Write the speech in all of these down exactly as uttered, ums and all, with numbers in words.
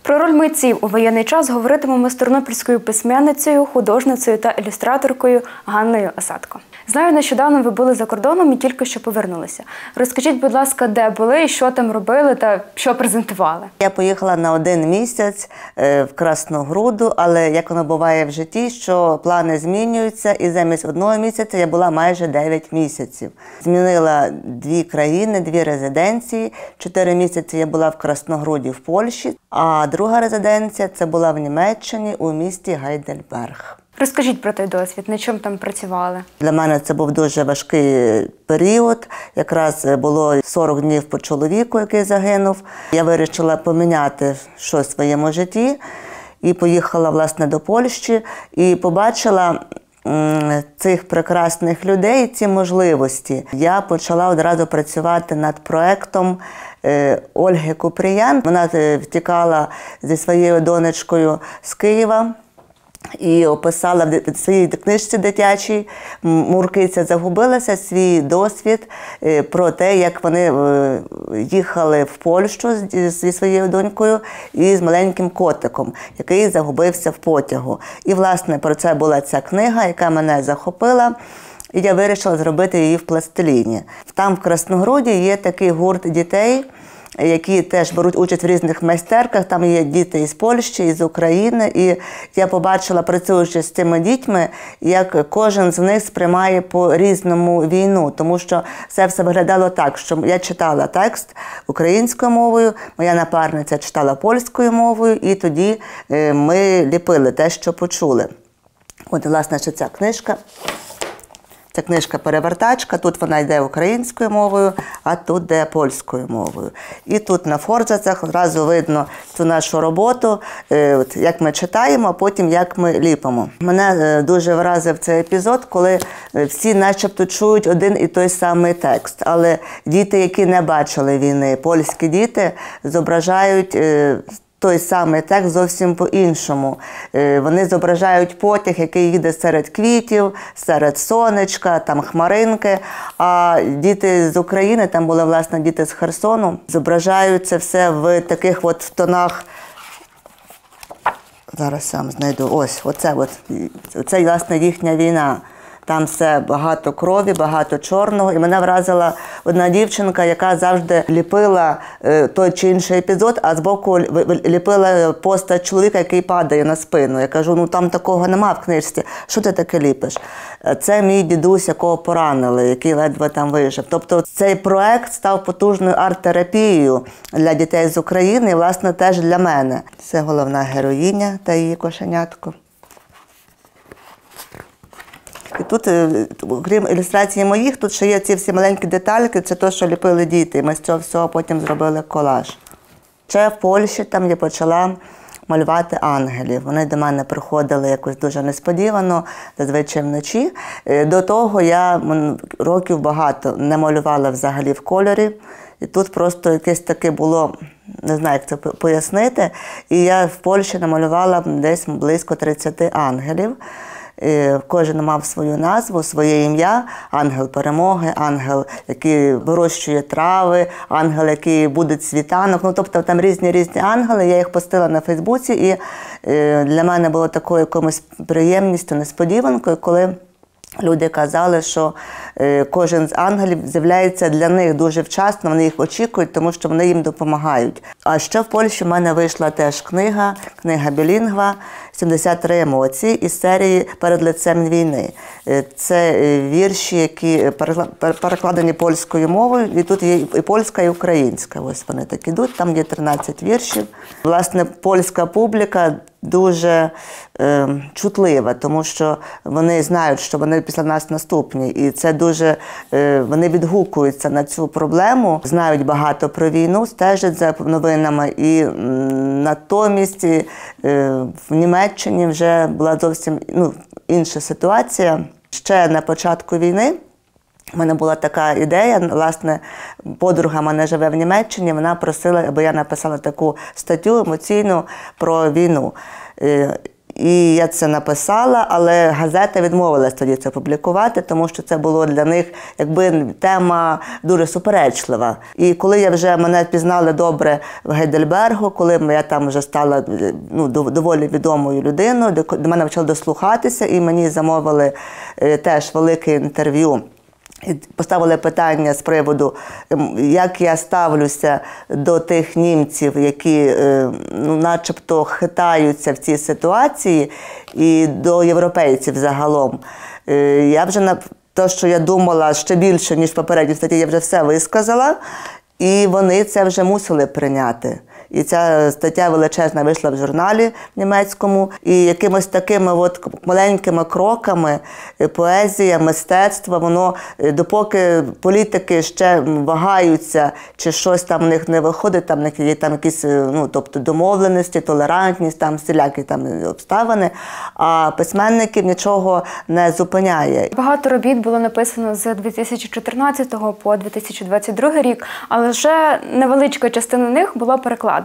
Про роль митців у воєнний час говоритимемо з тернопільською письменницею, художницею та ілюстраторкою Ганною Осадко. Знаю, нещодавно ви були за кордоном і тільки що повернулися. Розкажіть, будь ласка, де були, що там робили та що презентували? Я поїхала на один місяць в Красну Груду, але як воно буває в житті, що плани змінюються, і замість одного місяця я була майже дев'ять місяців. Змінила дві країни, дві резиденції. Чотири місяці я була в Красногруді в Польщі, а друга резиденція – це була в Німеччині у місті Гайдельберг. Розкажіть про той досвід, на чому там працювали? Для мене це був дуже важкий період. Якраз було сорок днів по чоловіку, який загинув. Я вирішила поміняти щось в своєму житті і поїхала, власне, до Польщі і побачила цих прекрасних людей, ці можливості. Я почала одразу працювати над проєктом Ольги Купріян. Вона втікала зі своєю донечкою з Києва і описала в своїй книжці дитячій «Муркиця загубилася» свій досвід про те, як вони їхали в Польщу зі своєю донькою і з маленьким котиком, який загубився в потягу. І, власне, про це була ця книга, яка мене захопила. І я вирішила зробити її в пластиліні. Там, в Красногруді, є такий гурт дітей, які теж беруть участь в різних майстерках. Там є діти із Польщі, із України. І я побачила, працюючи з цими дітьми, як кожен з них сприймає по-різному війну. Тому що це все виглядало так, що я читала текст українською мовою, моя напарниця читала польською мовою, і тоді ми ліпили те, що почули. От, власне, що ця книжка. Це книжка-перевертачка, тут вона йде українською мовою, а тут йде польською мовою. І тут на форзацах одразу видно цю нашу роботу, як ми читаємо, а потім як ми ліпимо. Мене дуже вразив цей епізод, коли всі начебто чують один і той самий текст. Але діти, які не бачили війни, польські діти, зображають той самий текст зовсім по-іншому. Вони зображають потяг, який їде серед квітів, серед сонечка, там хмаринки. А діти з України, там були, власне, діти з Херсону, зображають це все в таких от тонах. Зараз сам знайду. Ось, оце, от, оце, власне, їхня війна. Там все багато крові, багато чорного. І мене вразила одна дівчинка, яка завжди ліпила той чи інший епізод, а збоку ліпила постать чоловіка, який падає на спину. Я кажу, ну там такого нема в книжці. Що ти таке ліпиш? Це мій дідусь, якого поранили, який ледве там вижив. Тобто цей проект став потужною арт-терапією для дітей з України і, власне, теж для мене. Це головна героїня та її кошенятко. І тут, окрім ілюстрації моїх, тут ще є ці всі маленькі детальки, це те, що ліпили діти. Ми з цього всього потім зробили колаж. Ще в Польщі там я почала малювати ангелів. Вони до мене приходили якось дуже несподівано, зазвичай вночі. До того я років багато не малювала взагалі в кольорі. І тут просто якесь таке було, не знаю, як це пояснити. І я в Польщі намалювала десь близько тридцяти ангелів. Кожен мав свою назву, своє ім'я. Ангел перемоги, ангел, який вирощує трави, ангел, який буде світанок. Ну, тобто там різні-різні ангели. Я їх постила на Фейсбуці, і для мене було такою якомусь приємністю, несподіванкою, коли люди казали, що кожен з ангелів з'являється для них дуже вчасно, вони їх очікують, тому що вони їм допомагають. А ще в Польщі в мене вийшла теж книга, книга білінгва «сімдесят три емоції» із серії «Перед лицем війни». Це вірші, які перекладені польською мовою, і тут є і польська, і українська. Ось вони так ідуть, там є тринадцять віршів. Власне, польська публіка дуже е, чутлива, тому що вони знають, що вони після нас наступні. І це дуже, е, вони відгукуються на цю проблему, знають багато про війну, стежать за новинами. І м, натомість е, в Німеччині вже була зовсім ну, інша ситуація. Ще на початку війни у мене була така ідея, власне, подруга мене живе в Німеччині, вона просила, аби я написала таку статтю емоційну про війну. І я це написала, але газета відмовилась тоді це публікувати, тому що це було для них якби тема дуже суперечлива. І коли я вже мене пізнали добре в Гейдельбергу, коли я там вже стала ну, доволі відомою людиною, до мене почали дослухатися, і мені замовили теж велике інтерв'ю. І поставили питання з приводу, як я ставлюся до тих німців, які ну, начебто хитаються в цій ситуації, і до європейців загалом. Я вже на те, що я думала ще більше, ніж в попередній статті, я вже все висказала, і вони це вже мусили прийняти. І ця стаття величезна вийшла в журналі німецькому. І якимось такими от маленькими кроками поезія, мистецтво, воно, допоки політики ще вагаються, чи щось там в них не виходить, там в них є там якісь ну, тобто домовленості, толерантність, там всілякі там обставини, а письменників нічого не зупиняє. Багато робіт було написано з дві тисячі чотирнадцятого по дві тисячі двадцять другий рік, але лише невеличка частина них була перекладена.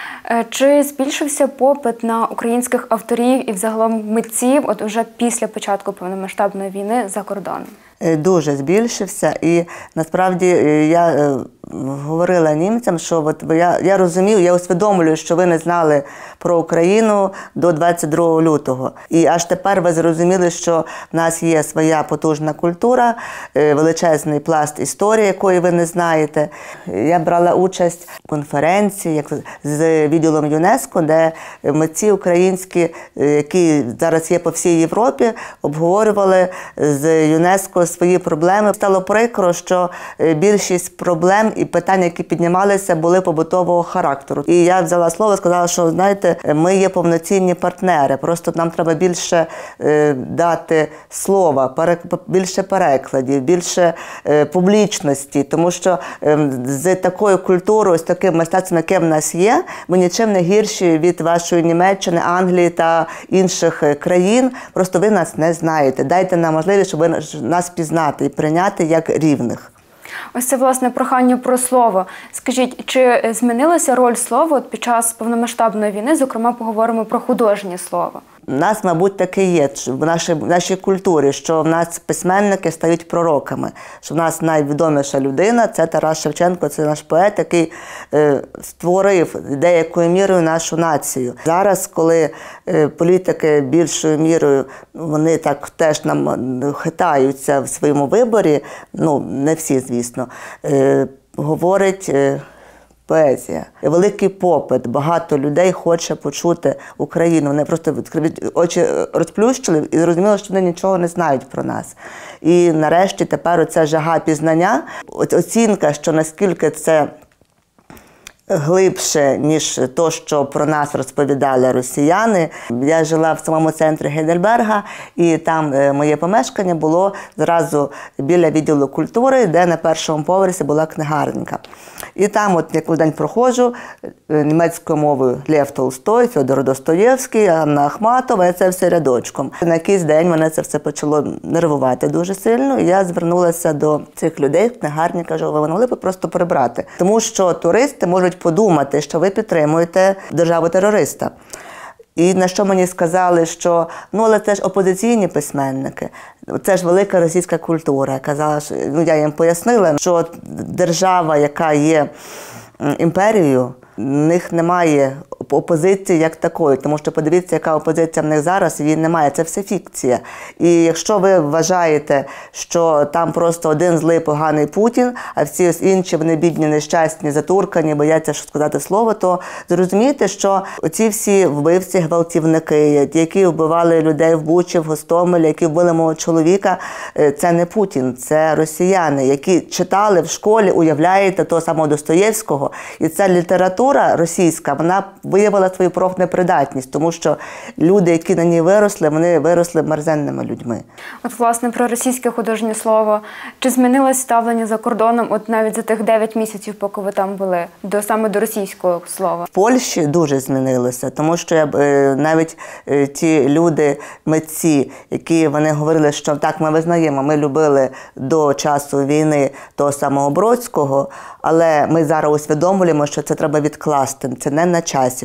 Чи збільшився попит на українських авторів і взагалом митців от уже після початку повномасштабної війни за кордоном? Дуже збільшився, і насправді я говорила німцям, що от я, я розумію, я усвідомлюю, що ви не знали про Україну до двадцять другого лютого. І аж тепер ви зрозуміли, що в нас є своя потужна культура, величезний пласт історії, якої ви не знаєте. Я брала участь в конференції як, з відділом ЮНЕСКО, де митці українські, які зараз є по всій Європі, обговорювали з ЮНЕСКО свої проблеми. Стало прикро, що більшість проблем і питань, які піднімалися, були побутового характеру. І я взяла слово і сказала, що, знаєте, ми є повноцінні партнери, просто нам треба більше е, дати слова, перек... більше перекладів, більше е, публічності, тому що е, з такою культурою, з таким мистецтвом, яке в нас є, ми нічим не гірші від вашої Німеччини, Англії та інших країн, просто ви нас не знаєте. Дайте нам можливість, щоб ви нас пізнати і прийняти як рівних. Ось це, власне, прохання про слово. Скажіть, чи змінилася роль слова під час повномасштабної війни? Зокрема, поговоримо про художнє слово. У нас, мабуть, таке є в нашій, в нашій культурі, що в нас письменники стають пророками. Що в нас найвідоміша людина – це Тарас Шевченко, це наш поет, який е, створив деякою мірою нашу націю. Зараз, коли е, політики більшою мірою, вони так теж нам хитаються в своєму виборі, ну, не всі, звісно, е, говорить е, поезія. Великий попит, багато людей хоче почути Україну. Вони просто очі розплющили і зрозуміли, що вони нічого не знають про нас. І нарешті тепер оця жага пізнання, оцінка, що наскільки це глибше, ніж то, що про нас розповідали росіяни. Я жила в самому центрі Гейдельберга, і там моє помешкання було зразу біля відділу культури, де на першому поверсі була книгарнька. І там, от як день проходжу, німецькою мовою Лев Толстой, Фьодор Достоєвський, Анна Ахматова, і це все рядочком. На якийсь день мене це все почало нервувати дуже сильно, і я звернулася до цих людей в книгарні, кажу, ви могли б просто прибрати. Тому що туристи можуть подумати, що ви підтримуєте державу-терориста. І на що мені сказали, що ну, але це ж опозиційні письменники, це ж велика російська культура. Я казала, що, ну, я їм пояснила, що держава, яка є імперією, в них немає опозиції як такої, тому що подивіться, яка опозиція в них зараз, її немає, це все фікція. І якщо ви вважаєте, що там просто один злий поганий Путін, а всі інші вони бідні, нещасні, затуркані, бояться сказати слово, то зрозумійте, що оці всі вбивці, гвалтівники, які вбивали людей в Бучі, в Гостомелі, які вбили мого чоловіка, це не Путін, це росіяни, які читали в школі, уявляєте, того самого Достоєвського, і ця література російська, вона виявила свою профнепридатність, тому що люди, які на ній виросли, вони виросли мерзенними людьми. От, власне, про російське художнє слово. Чи змінилось ставлення за кордоном, от навіть за тих дев'ять місяців, поки ви там були, до, саме до російського слова? В Польщі дуже змінилося, тому що я, навіть ті люди, митці, які вони говорили, що так, ми визнаємо, ми любили до часу війни того самого Бродського, але ми зараз усвідомлюємо, що це треба відкласти, це не на часі.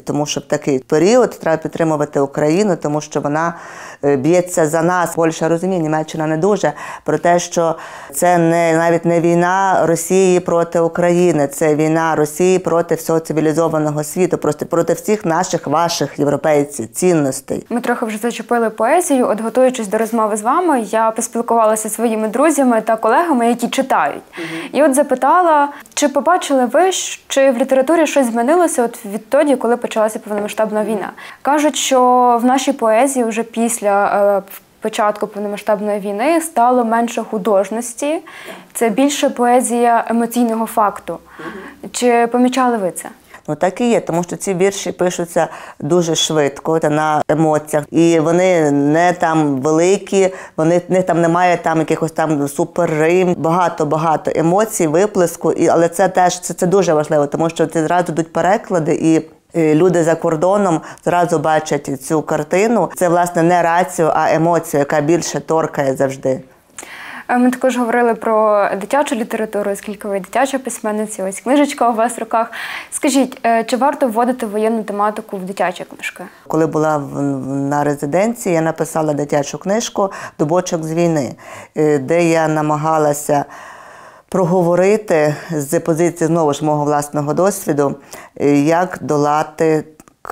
Тому що в такий період треба підтримувати Україну, тому що вона б'ється за нас. Польща розуміє, Німеччина не дуже, про те, що це не, навіть не війна Росії проти України, це війна Росії проти всього цивілізованого світу, просто проти всіх наших, ваших, європейців, цінностей. Ми трохи вже зачепили поезію. От готуючись до розмови з вами, я поспілкувалася зі своїми друзями та колегами, які читають. Mm-hmm. І от запитала, чи побачили ви, чи в літературі щось змінилося от відтоді, коли почалася повномасштабна війна? Кажуть, що в нашій поезії вже після е, початку повномасштабної війни стало менше художності. Це більше поезія емоційного факту. Mm-hmm. Чи помічали ви це? Ну так і є, тому що ці вірші пишуться дуже швидко, та на емоціях. І вони не там великі, вони не там немає там якихось там суперрим, багато-багато емоцій, виплеску. І, але це теж це, це дуже важливо, тому що це зразу йдуть переклади, і люди за кордоном зразу бачать цю картину. Це, власне, не рацію, а емоцію, яка більше торкає завжди. Ми також говорили про дитячу літературу, оскільки ви дитяча письменниця, ось книжечка у вас в руках. Скажіть, чи варто вводити воєнну тематику в дитячі книжки? Коли була в, на резиденції, я написала дитячу книжку «Дубочок з війни», де я намагалася проговорити з позиції, знову ж, мого власного досвіду, як долати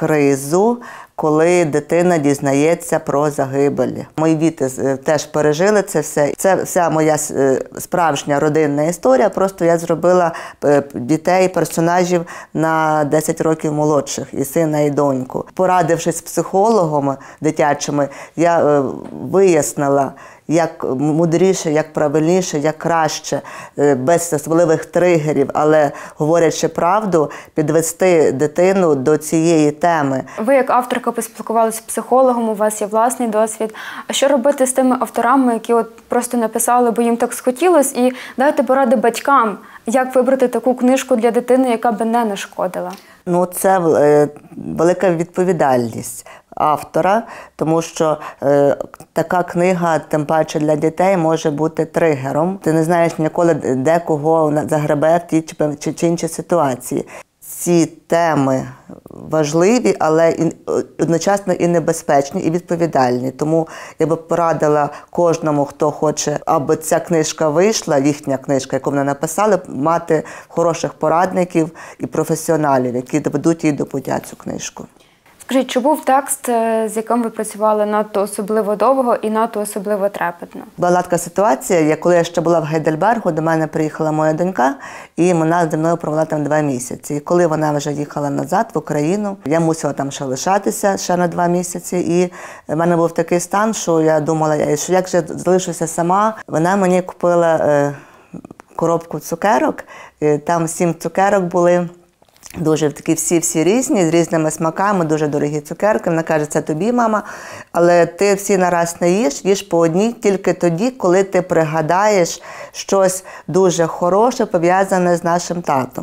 кризу, коли дитина дізнається про загибель. Мої діти теж пережили це все. Це вся моя справжня родинна історія, просто я зробила дітей, персонажів на десять років молодших, і сина, і доньку. Порадившись з психологами дитячими, я вияснила, як мудріше, як правильніше, як краще, без особливих тригерів, але говорячи правду, підвести дитину до цієї теми. Ви як авторка поспілкувалися з психологом, у вас є власний досвід. А що робити з тими авторами, які от просто написали, бо їм так схотілось, і дайте поради батькам, як вибрати таку книжку для дитини, яка би не нашкодила? Ну, це е, велика відповідальність автора, тому що е, така книга, тим паче для дітей, може бути тригером. Ти не знаєш ніколи, де кого загребе в тій чи, чи, чи іншій ситуації. Ці теми важливі, але і, одночасно і небезпечні, і відповідальні. Тому я би порадила кожному, хто хоче, аби ця книжка вийшла, їхня книжка, яку вони написали, мати хороших порадників і професіоналів, які доведуть їй до пуття цю книжку. Скажіть, чи був текст, з яким ви працювали надто особливо довго і надто особливо трепетно? Була така ситуація, коли я ще була в Гейдельбергу, до мене приїхала моя донька, і вона зі мною провела там два місяці. І коли вона вже їхала назад в Україну, я мусила там ще лишатися ще на два місяці. І в мене був такий стан, що я думала, що як же залишуся сама. Вона мені купила е, коробку цукерок, там сім цукерок були. Дуже такі всі-всі різні, з різними смаками, дуже дорогі цукерки. Вона каже, це тобі, мама, але ти всі нараз не їж, їж по одній тільки тоді, коли ти пригадаєш щось дуже хороше, пов'язане з нашим татом.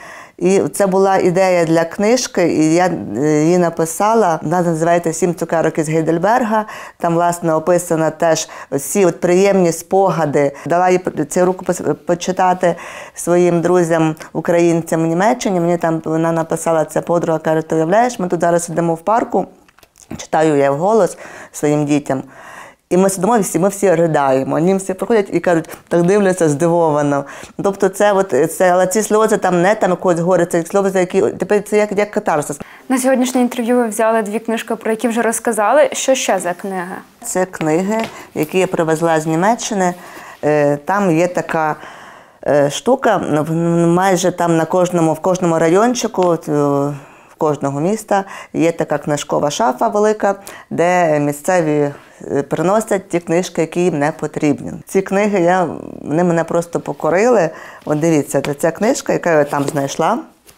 І це була ідея для книжки, і я її написала. Вона називається «Сім цукерок із Гейдельберга». Там, власне, описано теж всі от приємні спогади. Дала їй цю рукопис почитати своїм друзям, українцям в Німеччині. Мені там вона написала, ця подруга, каже, ти уявляєш, ми тут зараз сидимо в парку, читаю я вголос своїм дітям. І ми сидимо, всі, ми всі придаємо. Вони всі приходять і кажуть, так дивляться здивовано. Тобто це, от, це, але ці сльози там не там якогось горя, це сльози, які, тепер це як, як катарсис. На сьогоднішнє інтерв'ю ви взяли дві книжки, про які вже розказали. Що ще за книги? Це книги, які я привезла з Німеччини. Там є така штука, майже там на кожному, в кожному райончику, в кожного міста є така книжкова шафа велика, де місцеві приносять ті книжки, які їм не потрібні. Ці книги, я, вони мене просто покорили. От дивіться, ця книжка, яку я там знайшла,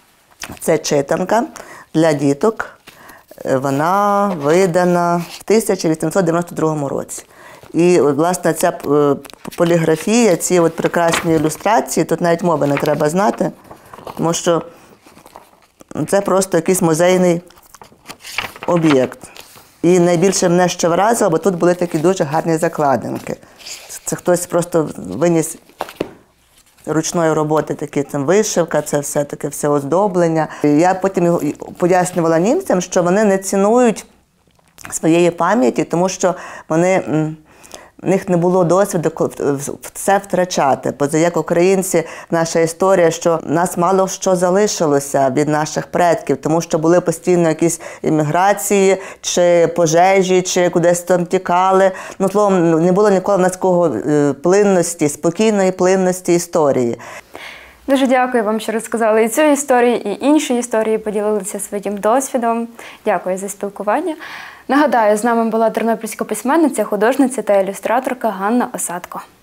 це читанка для діток. Вона видана в тисяча вісімсот дев'яносто другому році. І, власне, ця поліграфія, ці от прекрасні ілюстрації, тут навіть мови не треба знати, тому що це просто якийсь музейний об'єкт. І найбільше мене ще вразило, бо тут були такі дуже гарні закладинки. Це хтось просто виніс ручної роботи, такі там вишивка, це все таке все оздоблення. І я потім пояснювала німцям, що вони не цінують своєї пам'яті, тому що вони, в них не було досвіду це втрачати. Бо як українці, наша історія, що в нас мало що залишилося від наших предків, тому що були постійно якісь імміграції, чи пожежі, чи кудись там тікали. Ну, словом, не було ніколи в нас такого плинності, спокійної плинності історії. Дуже дякую вам, що розказали і цю історію, і інші історії, поділилися своїм досвідом. Дякую за спілкування. Нагадаю, з нами була тернопільська письменниця, художниця та ілюстраторка Ганна Осадко.